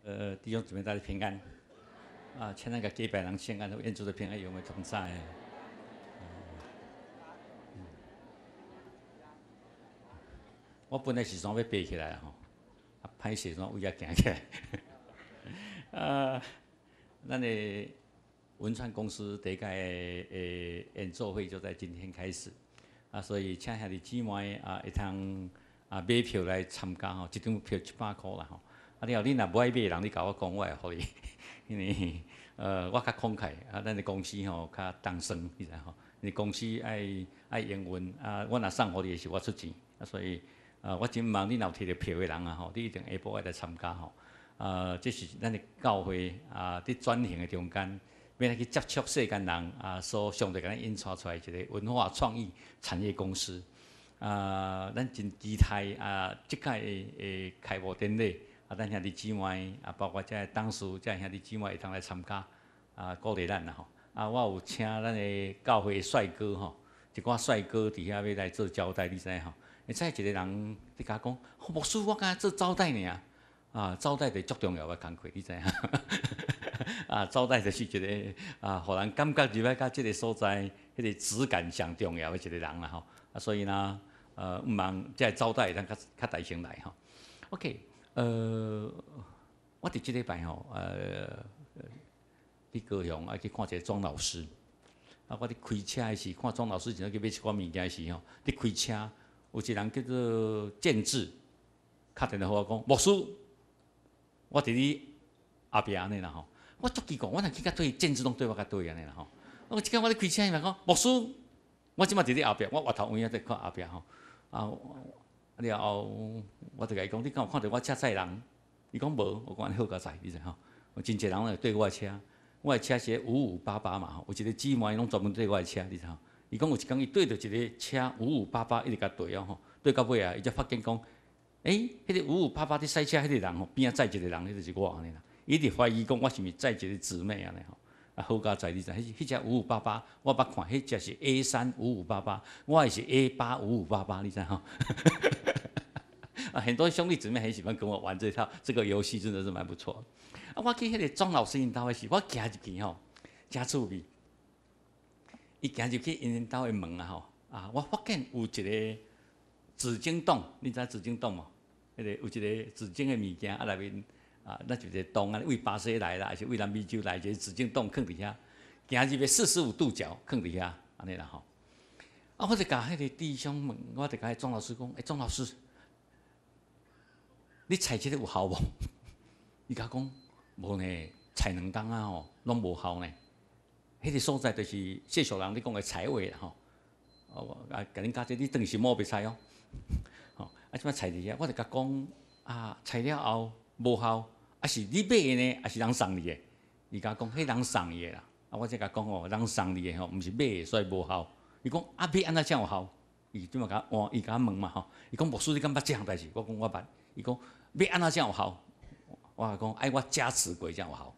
弟兄姊妹，大家平安啊！请那个几百人先安，愿主的平安与我们同在。我本来是想要爬起来吼，啊，歹势怎为了行起来。咱的文创公司第一届的演奏会就在今天开始啊，所以请兄弟姊妹啊，会通啊买票来参加吼，一张票100块啦吼。啊，你若不爱买人，你甲我讲，我会互你，因为我较慷慨啊，咱的公司吼较重算，你知吼？因为公司爱营运啊，我若送互你的是我出钱啊，所以我真望你若有摕到票的人啊吼，你一定下晡爱来参加吼。这是咱的教会啊，伫转型的中间，要来去接触世间人啊，所上帝甲咱引导出来一个文化创意产业公司咱真期待即届的开幕典礼。咱兄弟姊妹包括遮董事、遮兄弟姊妹会通来参加鼓励咱啦吼。我有请咱的教会帅哥吼，一寡帅哥伫遐要来做招待，你知吼？会知一个人伫甲讲，牧师，我敢做招待尔招待就足重要的工作，你知影？招待就是一个互人感觉入来甲即个所在，迄个质感上重要的一个人啦吼。所以呢，毋茫遮招待会当较大声来吼。OK。我伫即礼拜吼，去高雄去看一个庄老师。我伫开车的时，看庄老师前去买一寡物件时吼，伫开车有一人叫做建志，敲电话互我讲，牧师，我伫你后壁安尼啦吼。我足奇怪，我若去甲对建志拢对我甲对安尼啦吼。我即摆我伫开车伊嘛讲，牧师，我即摆伫你后壁，我头位在看后壁吼。了后，我就甲伊讲，你敢有看到我车载人？伊讲无，我讲好佳哉，你知吼？有真侪人来对我的车，我的车是5588嘛吼，有一个姊妹拢专门对我的车，你知吼？伊讲有一天伊对着一个车5588，一直甲对吼，对到尾啊，伊才发现讲，迄个5588伫赛车迄个人吼，边仔载一个人，迄就是我安尼啦。伊直怀疑讲我是毋是载一个姊妹安尼吼？好佳哉，你知？迄只5588，我捌看，迄只是 A35588，我的是 A85588，你知吼？很多兄弟姊妹很喜欢跟我玩这个游戏，真的是蛮不错。我去迄个庄老师因兜的时，我行入去吼，真趣味。伊行入去因兜的门吼，我发现有一个纸巾洞，你知纸巾洞无？迄个有一个纸巾的物件内面那就一个洞为巴西来啦，还是为南美洲来，一个纸巾洞放伫遐，行入去45度角放伫遐，安尼啦吼。我就甲迄个弟兄问，我就甲迄庄老师讲，庄老师。你采即个有效无？伊甲讲无呢，采2工吼，拢无效呢。迄个所在就是世俗人咧讲的采位啦吼。甲恁家姐，你当时摸袂采哦。即摆采伫遐，我就甲讲采了后无效，是你买的呢，还是人送你的？伊甲讲，迄人送伊的啦。我才甲讲人送你的吼，毋是买的，所以无效。伊讲买安怎才有效？伊即摆甲伊甲问嘛吼。伊讲牧师，你敢捌即项代志？我讲我捌。伊讲要安怎才有效？我讲爱我加持过才有效。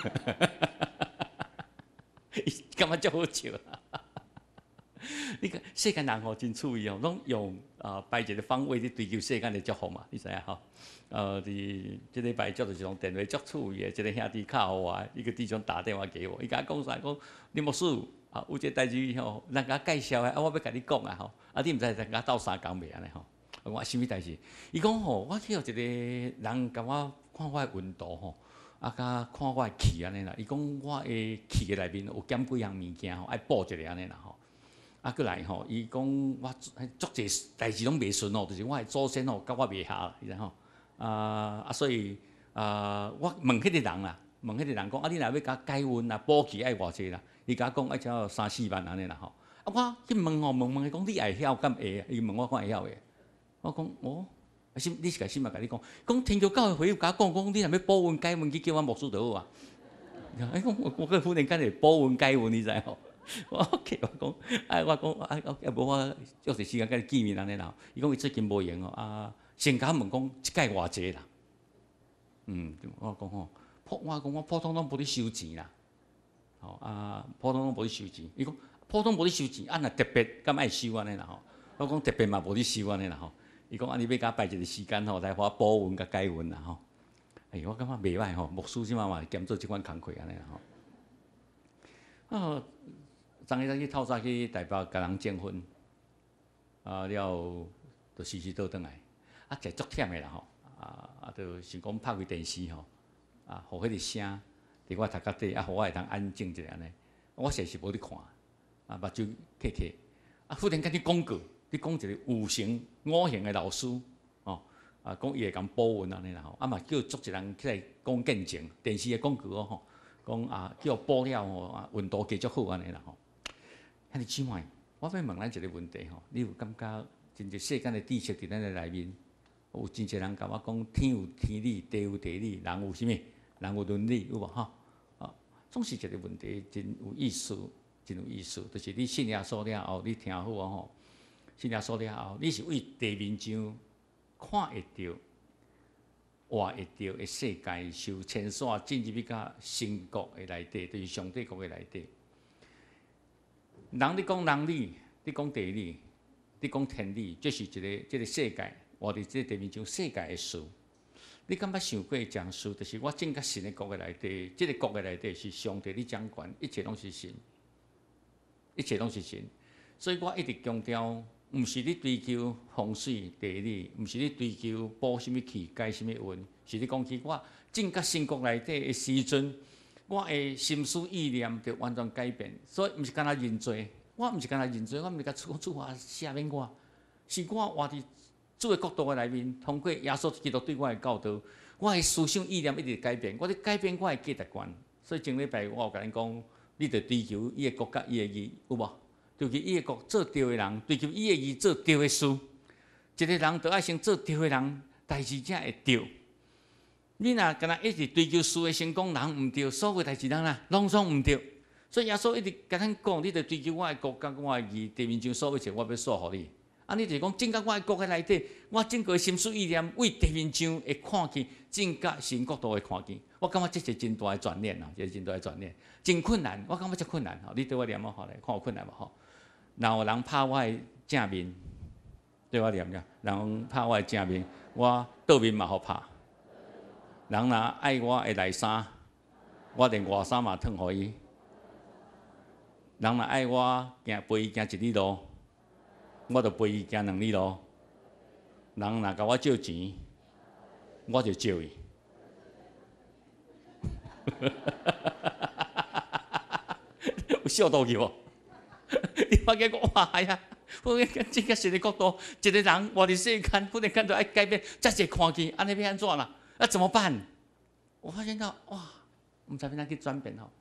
伊感觉足好笑。你看世间人吼真趣味哦，拢用摆一个方位去追求世间的祝福嘛，你知影吼？伫即礼拜接到一通电话足趣味的，一个兄弟敲我，一个弟兄打电话给我，伊甲我讲啥？讲你牧师有一个代志吼，人甲介绍的，我要甲你讲吼，你毋知人甲斗相共袂安尼吼？我讲啥物代志？伊讲吼，我去互一个人甲我看我的温度吼，甲看我的气安尼啦。伊讲我的气内面有减几项物件吼，爱补一个安尼啦吼。过来吼，伊讲我足侪代志拢袂顺哦，就是我的祖先吼，甲我袂合啦，你知吼？所以我问迄个人啦，问迄个人讲你若要甲改运补气爱偌济啦？伊甲我讲只要3-4万安尼啦吼。我去问吼，问伊讲你会晓敢会？伊问我看会晓未？我讲你是甲心嘛？甲你讲天桥教会回有甲讲你若要补运改运去叫我牧师就好啊。讲我个忽然间会补运改运，你知吼？我 OK， 我讲无我约一时间甲你见面安尼啦。伊讲伊最近无闲哦，先甲问讲一届偌济啦。我讲吼，我普通拢无咧收钱啦。普通拢无咧收钱。伊讲普通无咧收钱，若特别敢爱收安尼啦吼。我讲特别嘛无咧收安尼啦吼。伊讲你要甲摆一个时间吼，来互我补运甲改运啦吼。 我感觉袂歹吼，牧师即嘛兼做即款工课安尼啦吼。昨日去透早去台北甲人证婚，了就时时倒转来，食足忝的啦吼，就想讲拍开电视吼，互迄个声伫我头壳底，互我会通安静一下安尼。我实是无咧看，目睭闭闭，忽然间你广告，你讲一个五行的老师，讲伊会讲保运安尼啦吼，嘛叫足一人起来讲见证，电视的广告吼，讲叫保了吼，运道加足好安尼啦吼。遐尼姊妹，我要问咱一个问题吼，你有感觉真侪世间的知识伫咱的内面？有真侪人甲我讲，天有天理，地有地理，人有啥物？人有伦理，有无吼？总是一个问题，真有意思，真有意思。就是你信耶稣了后，你听好吼，信耶稣了后，你是为地面上看会到、活会到的世界，受牵线进入到神国的内底，就是上帝国的内底。人你讲人理，你讲地理，你讲天理，这是这个世界，活伫这地面上世界的事。你敢捌想过一件事？就是我进到神的国的内底，这个国的内底是上帝你掌管，一切拢是神，一切拢是神。所以我一直强调，毋是你追求风水地理，毋是你追求补什么气、改什么运，是你讲起我进到神国内底的时阵，我的心思意念就完全改变。所以毋是干那认罪，我毋是干那认罪，我毋是甲主啊赦免我，是我活伫主的国度的内面，通过耶稣基督对我的教导，我的思想意念一直改变，我伫改变我的价值观。所以前礼拜我有甲恁讲，你着追求伊的国甲伊的义，有无？追求伊的国做对的人，追求伊的义做对的事。一个人着爱先做对的人，代志才会对。你若干那一直追求事的成功，人毋对，所有代志人拢毋对。所以耶稣一直甲咱讲，你着追求我的国甲我的义，地面上所有一切，我要赐互你。你就是讲进到我的国的内底，我整个心思意念为地面上会看见，进到神国度会看见。我感觉这是真大的锻炼这是真大的锻炼，真困难。我感觉真困难你对我念好来，看有困难无吼？若有人拍我的正面，对我念了，人拍我的正面，我倒面嘛好拍。人若爱我的内衫，我连外衫嘛脱互伊。人若爱我陪伊行一里路，我就陪伊行2里路。人若甲我借钱，我就借伊。有笑到去无？你发觉讲哇哎呀，忽然间这个神的国度，一个人活伫世间，忽然间就爱改变，遮侪看见，安尼要安怎啦？怎么办？我发现到哇，毋知要怎去转变吼。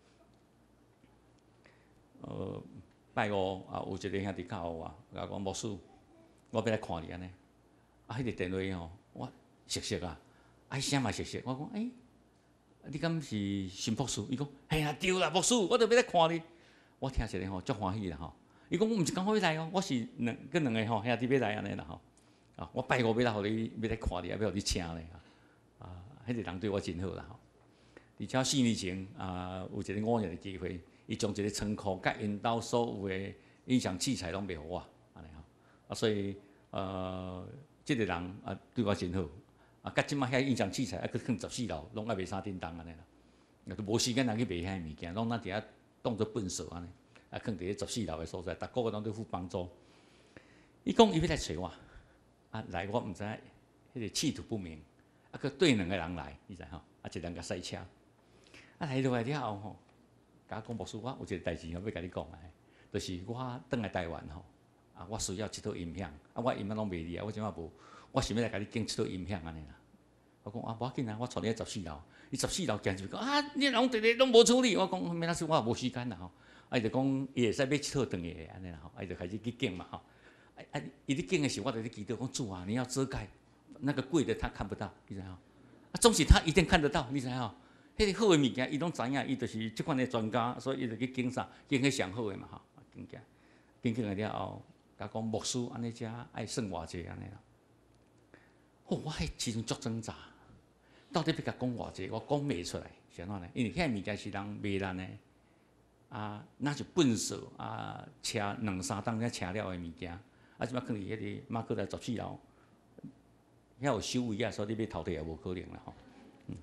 拜五有一个兄弟教我，甲讲牧师，我要来看你安尼。迄个电话吼，我熟悉啊，声嘛熟悉。我讲你敢是新牧师？伊讲嘿啊，对啦，牧师，我就要来看你。我听一个吼，足欢喜啦吼。伊讲我毋是刚好要来哦，我是两个吼兄弟要来安尼啦吼。我拜五要来，互你要来看你，要互你请咧。迄个人对我真好啦吼。而且4年前有一个偶然的机会，伊将一个仓库甲因兜所有的音响器材拢卖互我，安尼吼。所以即个人对我真好。甲即摆遐音响器材去囥14楼，拢爱卖啥叮当安尼啦。都无时间人去卖遐物件，拢咱伫遐当做粪扫安尼，囥伫咧14楼的所在，逐个月拢对付帮助。伊讲伊要来找我，来我毋知迄个企图不明，佫对2个人来，你知吼？一人甲赛车，来落来了后吼，甲我讲牧师，我有一个代志要甲你讲就是我转来台湾吼，我需要一套音响，我音响拢袂离我即摆无，我想要来甲你建一套音响安尼啦。我讲无要紧我带你去14楼。伊14楼行入去讲你拢直直拢无处理。我讲免那事，我无时间啦吼。伊就讲伊会使买一套转去安尼啦吼。伊就开始去建嘛吼。伊咧建的时候，我就咧祈祷讲主啊，你要遮盖那个贵的他看不到，你知吼？总是他一定看得到，你知吼？迄个好的物件，伊拢知影，伊就是即款的专家，所以伊就去建啥，建迄上好的嘛吼。建了后，甲讲牧师安尼遮爱算偌济安尼啦。我迄时阵足挣扎。到底要甲讲偌济，我讲袂出来，是安怎呢？因为遐物件是人卖咱的，那是粪扫车2、3档才车了的物件，即摆囥伫迄个马可来14楼，遐有收位所以你要偷摕也无可能啦吼。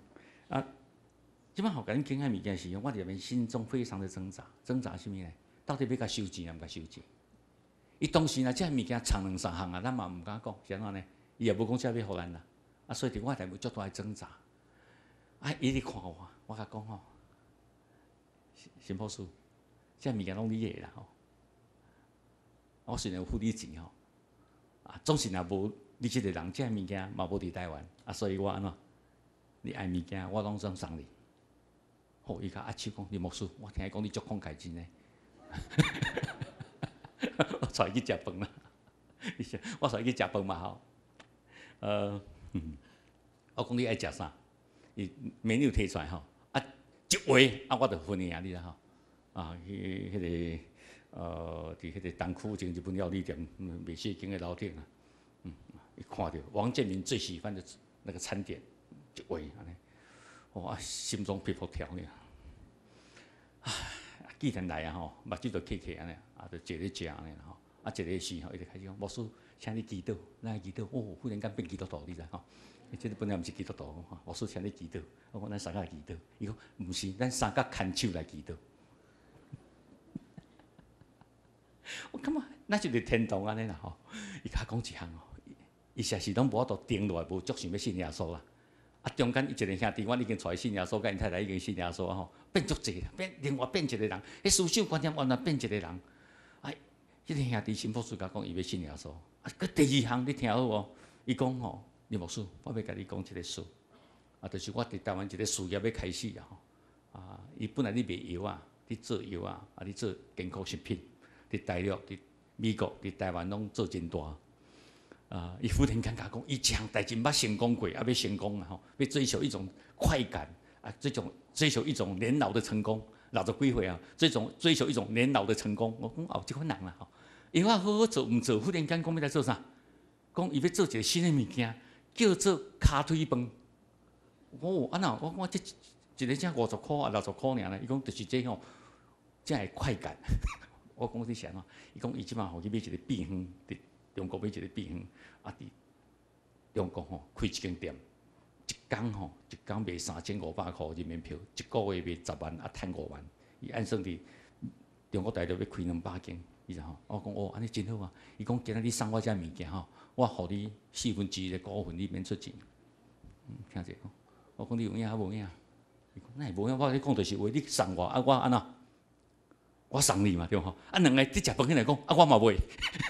啊，即摆互甲恁惊吓物件是，我入面心中非常的挣扎，挣扎什么呢？到底要甲收钱，毋甲收钱？伊当时若即物件藏2、3项啊，咱嘛毋敢讲，是安怎呢？伊也无讲啥要互咱啦，啊，所以伫我内面足大的挣扎。啊，伊咧看我甲讲吼，陈博士，即物件拢你的啦吼，我虽然有付你钱吼，啊，总是若无你即个人，即物件嘛无伫台湾，啊，所以我安怎？你爱物件，我拢总送你。好，伊甲阿手讲，林牧师，我听伊讲你足慷慨真诶。我带伊去食饭啦，我带伊去食饭嘛吼。我讲你爱食啥？伊menu摕出来吼，啊，一话啊，我就分你啊，你知吼？啊，迄个伫迄个东区前日本料理店卖细经的老店啊，伊看到王建民最喜欢的那个餐点，一话安尼，哇，心中皮肤跳呢。既然来啊吼，目睭就起起安尼，啊，就坐咧食安尼吼，啊，坐咧时吼，伊就开始讲，牧师，请你祈祷，咱祈祷，哦，忽然间变基督徒，你知吼？伊这本来毋是基督徒，牧师请你祈祷，我讲咱三个祈祷，伊讲毋是，咱三个牵手来祈祷。我感觉咱就是天堂安尼啦吼，伊甲讲一项吼，伊实是拢无法度定落来，无足想要信耶稣啦。啊，中间伊一个兄弟，我已经带信耶稣，甲因太太已经信耶稣啊吼，变足济啦，另外变一个人，迄思想观念完全变一个人。哎，迄个兄弟新牧师甲讲伊要信耶稣，啊，佮第二项你听好无？伊讲吼，林牧师，我要甲你讲一个事，啊，就是我伫台湾一个事业要开始啊吼，啊，伊本来你卖药啊，你做药啊，啊，你做健康食品，伫大陆、伫美国、伫台湾拢做真大。啊！伊忽然间甲讲，伊一项代志捌成功过，啊，要成功啊！吼，要追求一种快感啊，追求一种年老的成功，60几岁啊，追求一种年老的成功。我讲哦，即款人啦吼，因为我好好做毋做，忽然间讲要来做啥？讲伊要做一个新的物件，叫做骹腿饭。哦，啊那我这一个才50块啊，60块尔啦。伊讲就是这吼，才会快感。我讲你啥啊？伊讲伊即摆吼去买一个秘方。中国买一个秘方，啊，伫中国吼开一间店，一工卖3500块人民票，一个月卖10万，啊，赚5万。伊按算伫中国大陆要开200间，你知吼？我讲哦，安尼真好啊！伊讲今仔你送我遮物件吼，我互你1/4的股份，你免出钱。听者讲，我讲你有影还无影？伊讲那无影，我咧讲就是话你送我，啊我安怎？我送你嘛，对吼？啊，两个伫食饭起来讲，啊我嘛买。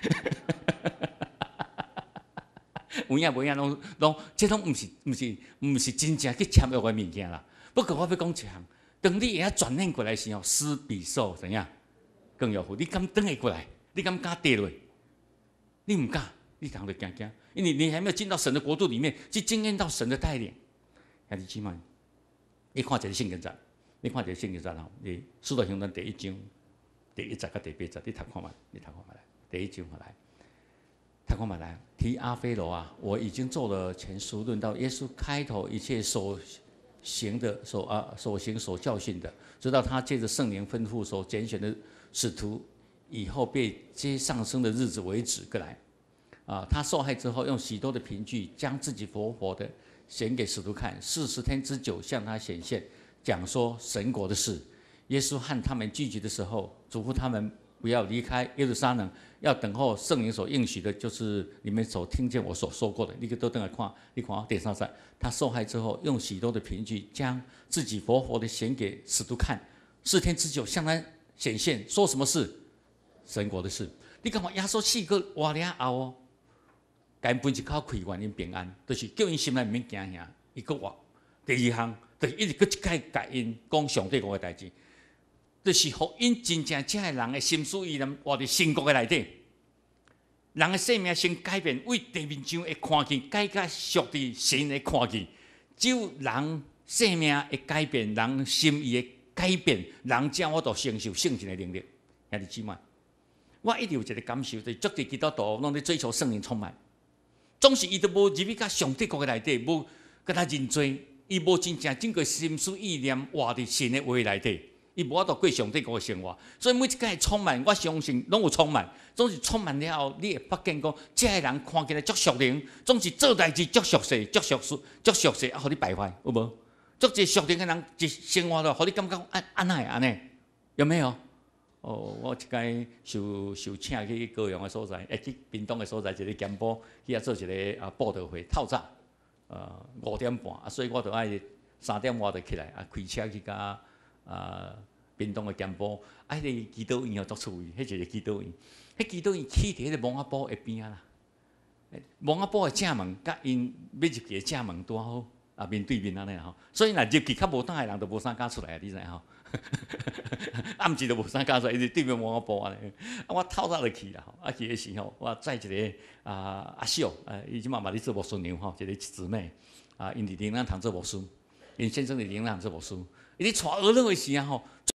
有影无影，拢，这拢毋是真正去签约的物件啦。不过我要讲一项，当你会晓转念过来时候，施比受怎样更有福？你敢转会过来？你敢跌落？你唔敢，你当就惊惊，因为你还没有进到神的国度里面，去经验到神的带领。兄弟姊妹，你看一个圣经章，你看一个圣经章吼，你《使徒行传》第1章第1节到第8节，你读看觅，来，第1章来。他看嘛来，提阿非罗啊，我已经做了前书，论到耶稣开头一切所行所教训的，直到他借着圣灵吩咐所拣选的使徒以后被接上升的日子为止，过来啊，他受害之后，用许多的凭据将自己活活的显给使徒看，40天之久向他显现，讲说神国的事。耶稣和他们聚集的时候，嘱咐他们不要离开耶路撒冷，要等候圣灵所应许的，就是你们所听见我所说过的。你都等来看，你看第3节，他受害之后，用许多的凭据将自己活活的显给使徒看，4天之久向他显现，说什么事？神国的事。你感觉耶稣4个活了后哦，甲因分一口开，愿因平安，就是叫因心内毋免惊吓。伊搁活。第2项，就是一直搁一摆甲因讲上帝国的代志。就是互因真正遮个人的心思意念活伫神国的内底，人的生命先改变，为地面上的看见改甲属伫神的看见。只有人生命的改变，人心意的改变，人才我都承受圣神的能力。兄弟姊妹，我一直有一个感受，就是足侪基督徒拢咧追求圣灵充满，总是伊都无入去甲上帝国的内底，无甲他认罪，伊无真正整个心思意念活伫神的话内底。伊无法度过上帝国的生活，所以每一摆充满，我相信拢有充满，总是充满了后，你会发现讲，这个人看起来足属灵，总是做代志足熟悉，啊，互你败坏，有无？ 做一熟龄的人，一生活了，互你感觉安那安尼，有没有？哦，我一摆受请去高雄的所在，去屏东的所在一个camp埔，去遐做一个布道会，透早5点半，所以我就爱3点我就起来，开车去甲屏东的camp埔，迄个祈祷院哦足趣味，迄一个祈祷院，迄祈祷院起伫迄个蒙阿埔的边啦，蒙阿埔的正门甲因要入去的正门拄好，面对面安尼吼，所以若入去较无胆的人，就无啥敢出来，你知影吼？暗时就无啥敢出来，伊就对面蒙阿埔安尼。我透早就去啦，去的时候，我载一个阿秀，伊即马嘛咧做牧师娘吼，一个姊妹，因伫岭南堂做牧师，因先生伫岭南做牧师，伊咧带儿童的时候吼。